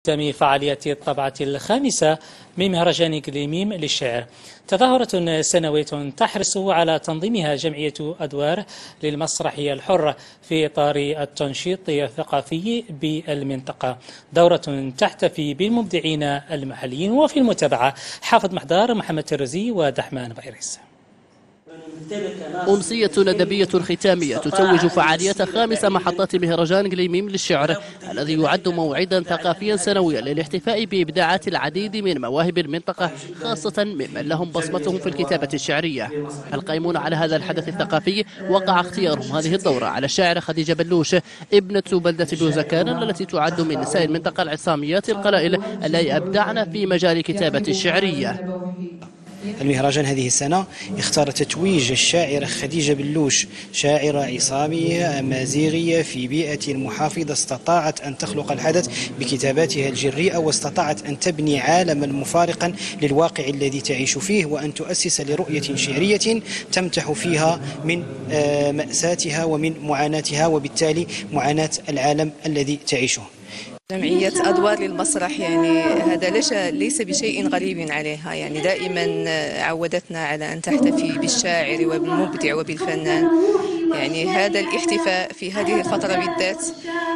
ختام فعاليات الطبعة الخامسة من مهرجان إقليميم للشعر، تظاهرة سنوية تحرص على تنظيمها جمعية أدوار للمسرحية الحر في إطار التنشيط الثقافي بالمنطقة، دورة تحتفي بالمبدعين المحليين. وفي المتابعة حافظ محضار، محمد الرزي ودحمان فيروس. أمسية ندبية ختامية تتوج فعاليات خامس محطات مهرجان إقليميم للشعر الذي يعد موعدا ثقافيا سنويا للاحتفاء بإبداعات العديد من مواهب المنطقة، خاصة ممن لهم بصمتهم في الكتابة الشعرية. القائمون على هذا الحدث الثقافي وقع اختيارهم هذه الدورة على الشاعرة خديجة بلوش ابنة بلدة بوزكان التي تعد من نساء المنطقة العصاميات القلائل التي أبدعن في مجال الكتابة الشعرية. المهرجان هذه السنة اختار تتويج الشاعرة خديجة بلوش، شاعرة عصامية أمازيغية في بيئة محافظة استطاعت أن تخلق الحدث بكتاباتها الجريئة، واستطاعت أن تبني عالما مفارقا للواقع الذي تعيش فيه، وأن تؤسس لرؤية شعرية تمتح فيها من مأساتها ومن معاناتها وبالتالي معاناة العالم الذي تعيشه. جمعية أدوار للمسرح هذا ليس بشيء غريب عليها، دائما عودتنا على أن تحتفي بالشاعر وبالمبدع وبالفنان. هذا الاحتفاء في هذه الفترة بالذات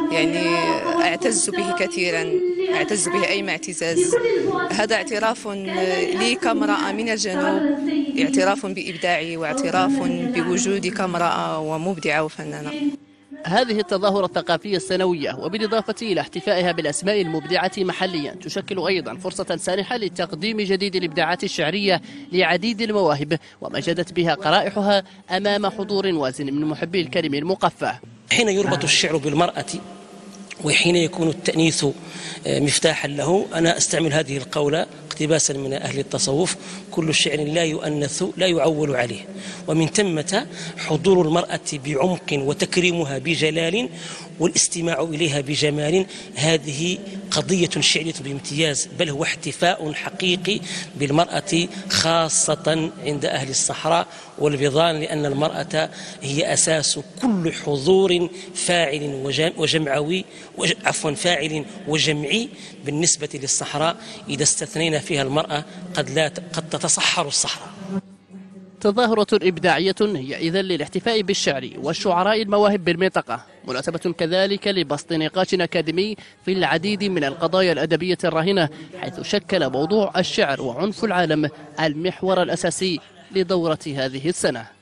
أعتز به كثيرا، أعتز به أيما اعتزاز. هذا اعتراف لي كامرأة من الجنوب، اعتراف بإبداعي واعتراف بوجودي كامرأة ومبدعة وفنانة. هذه التظاهرة الثقافية السنوية وبالإضافة إلى احتفائها بالأسماء المبدعة محليا تشكل أيضا فرصة سانحة لتقديم جديد الإبداعات الشعرية لعديد المواهب، ومجدت بها قرائحها أمام حضور وازن من محبي الكلم المقفى. حين يربط الشعر بالمرأة وحين يكون التأنيث مفتاحا له، أنا أستعمل هذه القولة اقتباسا من أهل التصوف: كل شعر لا يؤنث لا يعول عليه. ومن ثمة حضور المرأة بعمق وتكريمها بجلال والاستماع إليها بجمال، هذه قضية شعرية بامتياز، بل هو احتفاء حقيقي بالمرأة خاصة عند أهل الصحراء والبيضان، لأن المرأة هي أساس كل حضور فاعل وجمعوي فاعل وجمعي بالنسبة للصحراء. إذا استثنينا فيها المرأة قد تتصحر الصحراء. تظاهرة إبداعية هي إذن للاحتفاء بالشعر والشعراء المواهب بالمنطقة، مناسبة كذلك لبسط نقاش أكاديمي في العديد من القضايا الأدبية الراهنة، حيث شكل موضوع الشعر وعنف العالم المحور الأساسي لدورة هذه السنة.